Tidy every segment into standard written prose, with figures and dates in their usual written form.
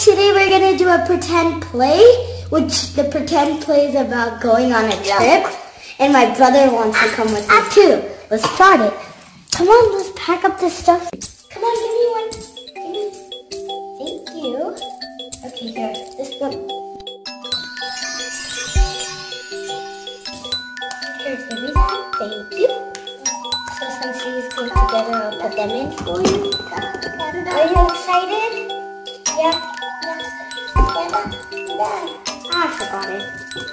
Today we're gonna do a pretend play, which the pretend play is about going on a trip, and my brother wants to come with us too. Let's start it. Come on, let's pack up this stuff. Come on, give me one. Give me. Thank you. Okay, here, this one. Here's the reason. Thank you. So since these go together, I'll put them in for you. Are you excited? Yeah. I forgot it.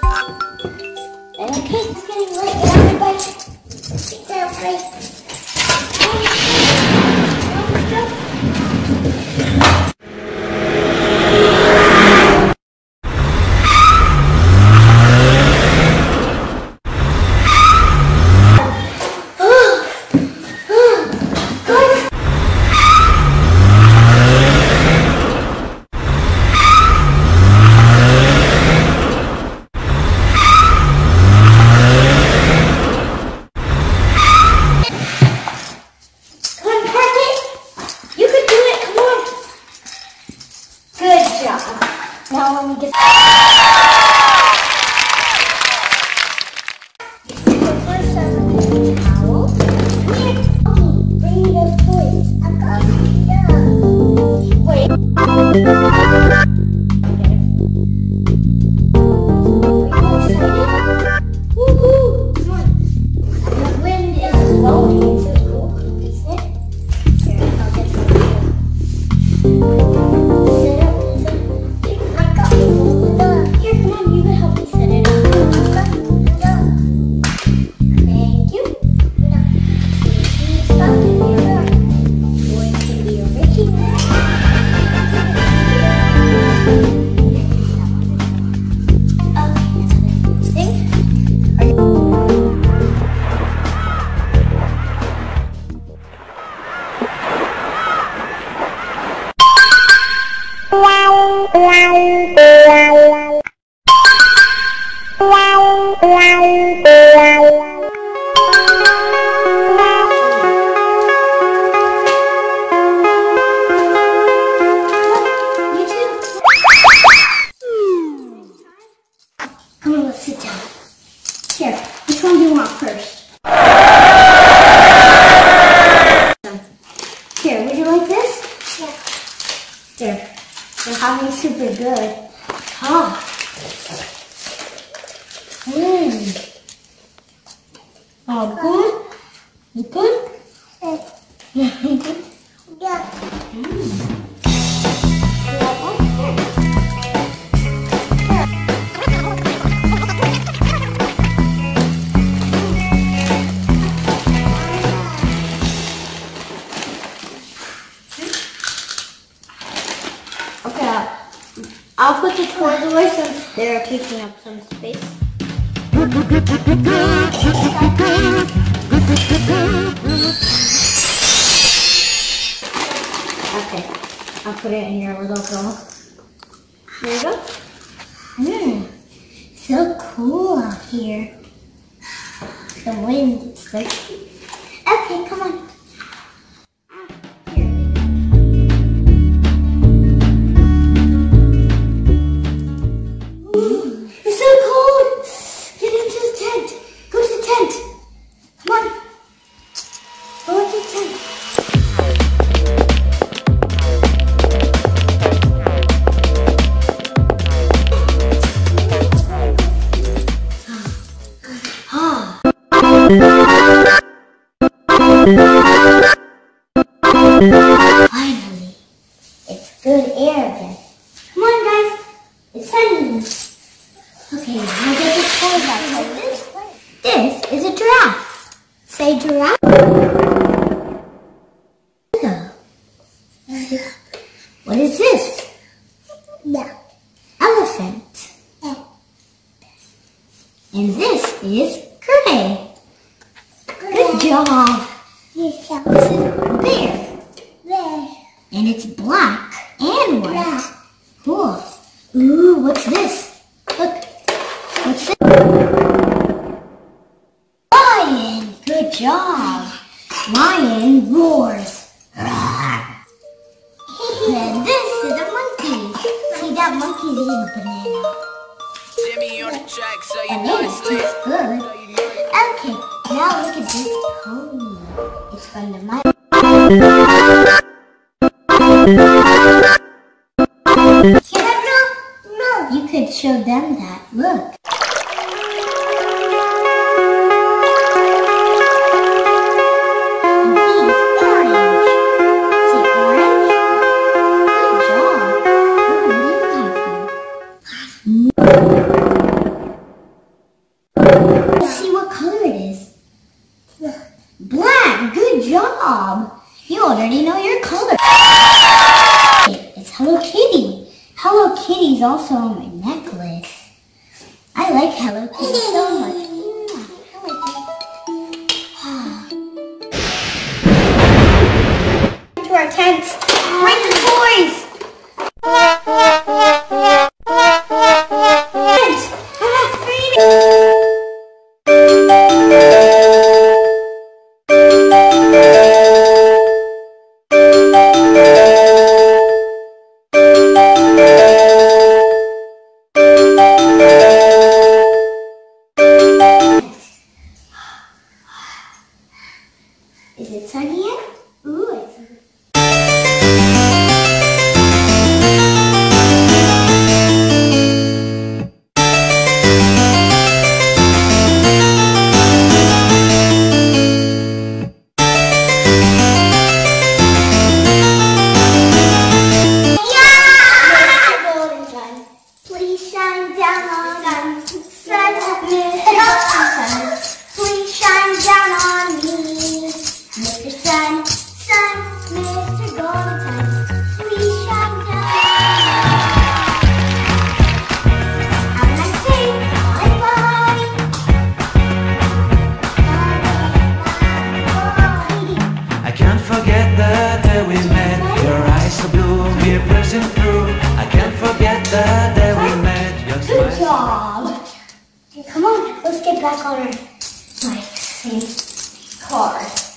Okay, it's getting late, everybody. Be careful. Now let me get first towel. Bring me those toys. I'm coming. Wait. Are you excited? Woohoo! Come on. The wind is blowing. It's so cool, isn't it? Here, I'll get some. Come on, let's sit down. Here, which one do you want first? Here, would you like this? Yeah. There. They're having super good. Ah. Oh, good? You good? Yeah. I'll put the toys away since they're taking up some space. Okay, I'll put it in your little girl. There you go. So cool out here. The wind is so cute. Okay, come on. Finally, it's good air again. Come on, guys. It's sunny. Okay, now get this toy back like this. This is a giraffe. Say giraffe. What is this? Yeah. Elephant. And this is gray. Good job. This is bear. And it's black and white. Cool. Ooh, what's this? Look. What's this? Lion. Good job. Lion roars. And this is a monkey. monkey's eating a banana. Jimmy on the track, so you know Banana it's tastes lit. good. Okay, now look at this pony. It's from the My. No. You could show them that. Look. Let's see what color it is. Black. Good job. You already know your color. It's Hello Kitty. Hello Kitty's also on my necklace. I like Hello Kitty so much. To our tents. Bring the toys. Is it sunny yet? Ooh, it's sunny. Please shine down on us, sun, please shine down on me, Mr. Sun, Mr. Golden Sun, please shine down on me. And I say bye-bye. I can't forget the day we met. Your eyes are blue, we're bursting through. I can't forget the day we met. Your Good smile. job. Come on, let's get back on our bikes and cars.